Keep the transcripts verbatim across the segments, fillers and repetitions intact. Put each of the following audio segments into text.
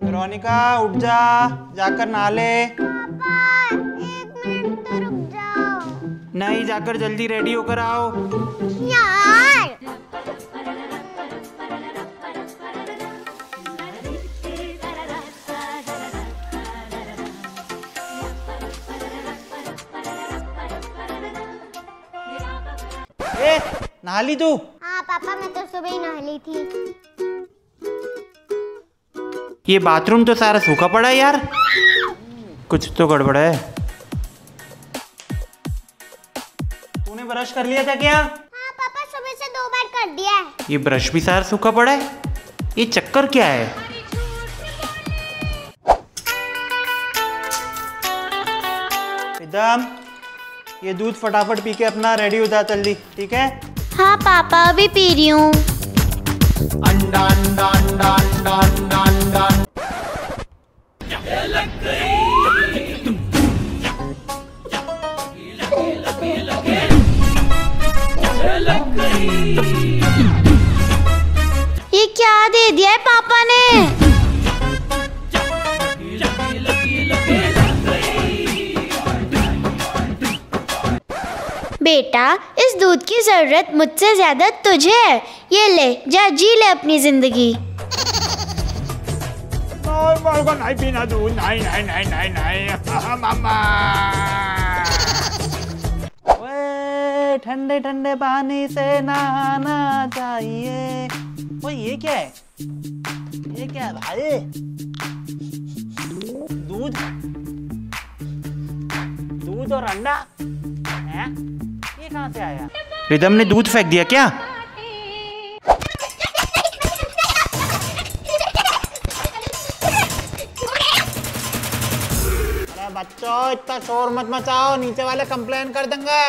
Veronica उठ जा, जाकर नहा ले। पापा एक मिनट तो रुक जाओ। नहीं, जाकर जल्दी रेडी होकर आओ। यार ए, नहा ली तू? हाँ पापा, मैं तो सुबह ही नहा ली थी। ये बाथरूम तो सारा सूखा पड़ा है यार, कुछ तो गड़बड़ है। तूने ब्रश कर लिया था क्या? हाँ पापा, सुबह से दो बार कर दिया है। ये ब्रश भी सारा सूखा पड़ा है, ये चक्कर क्या है? रिदम, ये दूध फटाफट पी के अपना रेडी हो जा जल्दी, ठीक है? हाँ पापा, अभी पी रही हूँ। अंडा अंडा अंडा अंडा अंडा अंडा। ये क्या दे दिया है पापा ने? बेटा, इस दूध की जरूरत मुझसे ज्यादा तुझे है। ये ले, जा जी ले अपनी जिंदगी। नहीं पीना दूध, नहीं नहीं नहीं नहीं नहीं मामा। ओए, ठंडे ठंडे पानी से नहाना चाहिए। ओए ये क्या है? ये क्या है भाई? दूध दूध और अंडा है? ये कहाँ से आया? रिदम ने दूध फेंक दिया क्या? अरे बच्चों, इतना शोर मत मचाओ, नीचे वाले कंप्लेन कर देंगे।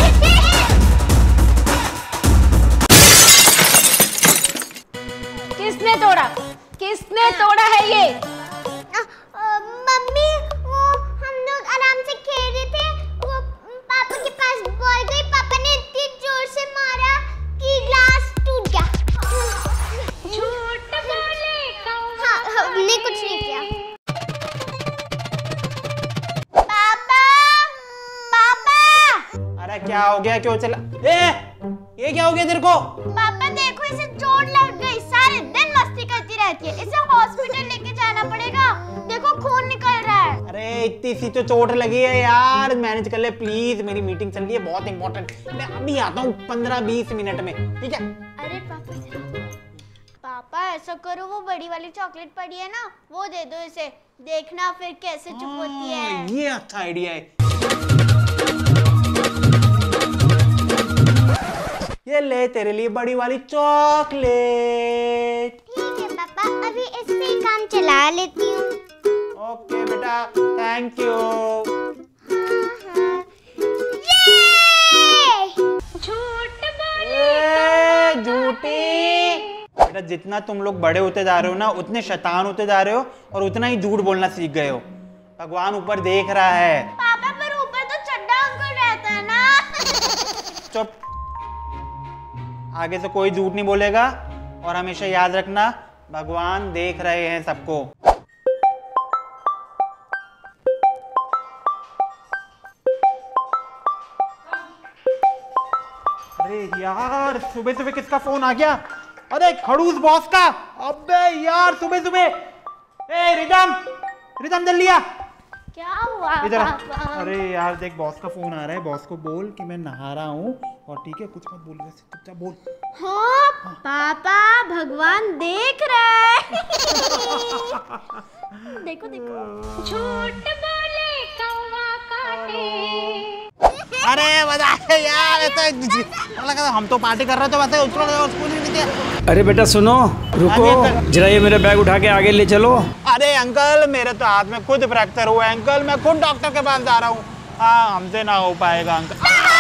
किसने तोड़ा? किसने तोड़ा है ये? आ, आ, मम्मी, वो हम लोग आराम से खेल रहे थे, वो पापा के पास बॉल गई, पापा ने इतनी जोर से मारा कि ग्लास टूट गया। झूठ बोले कौवा। हाँ, हमने कुछ नहीं किया। पापा, पापा। अरे क्या हो गया? क्यों चला? ए, ये क्या हो गया तेरे को? पापा देखो, इसे चोट लग गई, सारे दिन मस्ती करती रहती है, इसे हॉस्पिटल लेके जाना पड़ेगा। देखो खून निकल रहा है। अरे इतनी सी तो चोट लगी है यार, मैनेज कर ले प्लीज, मेरी मीटिंग चल रही है बहुत इंपॉर्टेंट। मैं अभी आता हूँ पंद्रह बीस मिनट में, ठीक है? अरे पापा, पापा ऐसा करो, वो बड़ी वाली चॉकलेट पड़ी है ना, वो दे दो इसे, देखना फिर कैसे चुप होती है। ये अच्छा आइडिया है। ये ले तेरे लिए बड़ी वाली चॉकलेट। ठीक है पापा, अभी इससे ही काम चला लेती हूँ। ओके बेटा, थैंक यू। झूठी बेटा, जितना तुम लोग बड़े होते जा रहे हो ना, उतने शैतान होते जा रहे हो और उतना ही झूठ बोलना सीख गए हो। भगवान ऊपर देख रहा है। पापा पर ऊपर तो चड्डा अंकल रहता है ना। चुप, आगे से कोई झूठ नहीं बोलेगा और हमेशा याद रखना, भगवान देख रहे हैं सबको। अरे यार, सुबह सुबह किसका फोन आ गया? अरे खड़ूस बॉस का। अबे यार, सुबह सुबह। ए रिदम, रिदम जल्दी आ। क्या हुआ इधर। पापा? अरे यार देख, बॉस का फोन आ रहा है, बॉस को बोल कि मैं नहा रहा हूँ और ठीक है, कुछ मत बोल, वैसे चुपचाप बोल। हाँ पापा, भगवान देख रहा है। देखो देखो। झूठ बोले कौवा काटे। अरे बता यार, तो लगा हम तो पार्टी कर रहे थे, वैसे उसको स्कूल नहीं दिया। अरे बेटा सुनो, रुको जरा, ये मेरा बैग उठा के आगे ले चलो। अरे अंकल, मेरे तो हाथ में खुद फ्रैक्चर हुआ है अंकल, मैं खुद डॉक्टर के पास जा रहा हूँ। हाँ, हमसे ना हो पाएगा अंकल।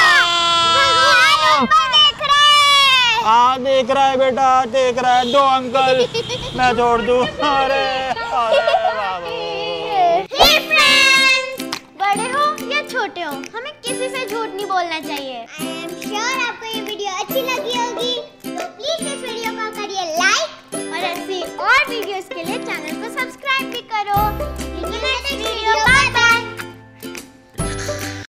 देख रहा है। हाँ देख रहा है बेटा, देख रहा है। दो अंकल, मैं छोड़ दूँ। अरे अरे बाबू। हे फ्रेंड्स, बड़े हो या छोटे हो, हमें किसी से झूठ नहीं बोलना चाहिए। आई एम श्योर आपको ये वीडियो अच्छी लगी